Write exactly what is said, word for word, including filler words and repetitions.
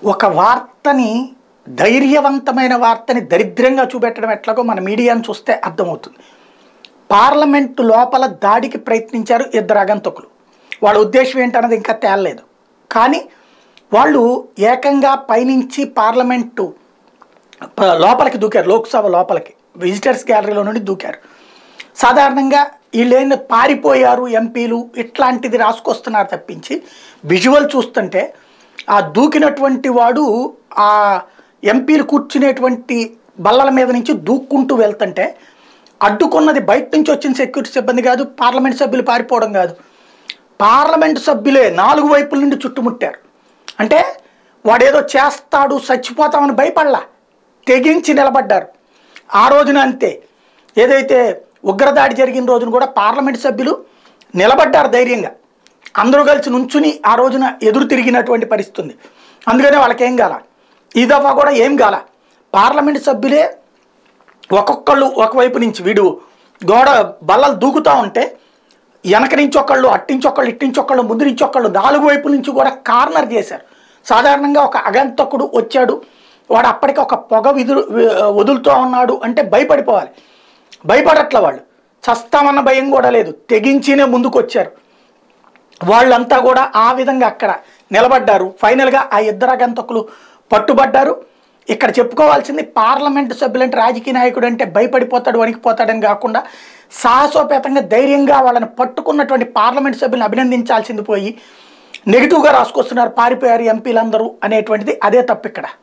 ఒక వార్తని ధైర్యవంతమైన వార్తని దరిద్రంగా చూపెట్టడం ఎట్లాగో మన మీడియాను చూస్తే అర్థమవుతుంది. పార్లమెంటు లోపల దాడికి ప్రయత్నించారు ఇద్దరు అగంతకులు. వాళ్ళ ఉద్దేశం ఏంటన్నది ఇంకా తేలలేదు. కానీ వాళ్ళు ఏకంగా పైనుంచి పార్లమెంటు లోపలికి దూకారు, లోక్సభ లోపలికి విజిటర్స్ గ్యాలరీలో నుండి దూకారు. సాధారణంగా వీళ్ళేంటి పారిపోయారు ఎంపీలు ఇట్లాంటిది రాసుకొస్తున్నారు తప్పించి విజువల్ చూస్తుంటే ఆ దూకినటువంటి వాడు ఆ ఎంపీలు కూర్చునేటువంటి బల్లల మీద నుంచి దూక్కుంటూ వెళ్తుంటే అడ్డుకున్నది బయట నుంచి వచ్చిన సెక్యూరిటీ సిబ్బంది కాదు, పార్లమెంట్ సభ్యులు పారిపోవడం కాదు, పార్లమెంట్ సభ్యులే నాలుగు వైపుల నుండి చుట్టుముట్టారు. అంటే వాడేదో చేస్తాడు చచ్చిపోతామని భయపడలా, తెగించి నిలబడ్డారు. ఆ రోజున అంతే, ఏదైతే ఉగ్రదాడి జరిగిన రోజున కూడా పార్లమెంట్ సభ్యులు నిలబడ్డారు ధైర్యంగా, అందరూ కలిసి నుంచుని ఆ రోజున ఎదురు తిరిగినటువంటి పరిస్థితి ఉంది. అందుకనే వాళ్ళకేం కాల, ఈ దఫా కూడా ఏం కాల. పార్లమెంట్ సభ్యులే ఒక్కొక్కళ్ళు ఒకవైపు నుంచి వీడు గోడ బల్లలు దూకుతూ ఉంటే వెనక నుంచి ఒకళ్ళు, అట్టించి ఒకళ్ళు, ఇట్టించి ఒకళ్ళు, ముందు నుంచి ఒకళ్ళు, నాలుగు వైపుల నుంచి కూడా కార్నర్ చేశారు. సాధారణంగా ఒక అగంతకుడు వచ్చాడు, వాడు అప్పటికి ఒక పొగ విదులు వదులుతూ ఉన్నాడు అంటే భయపడిపోవాలి. భయపడట్ల వాళ్ళు, చస్తామన్న భయం కూడా లేదు, తెగించినే ముందుకు వచ్చారు. వాళ్ళంతా కూడా ఆ విధంగా అక్కడ నిలబడ్డారు. ఫైనల్గా ఆ ఇద్దరు అగంతకులు పట్టుబడ్డారు. ఇక్కడ చెప్పుకోవాల్సింది పార్లమెంటు సభ్యులంటే రాజకీయ నాయకుడు అంటే భయపడిపోతాడు, వణికిపోతాడని కాకుండా సాహసోపేతంగా ధైర్యంగా వాళ్ళని పట్టుకున్నటువంటి పార్లమెంట్ సభ్యులను అభినందించాల్సింది పోయి నెగిటివ్గా రాసుకొస్తున్నారు, పారిపోయారు ఎంపీలందరూ అనేటువంటిది. అదే తప్పు ఇక్కడ.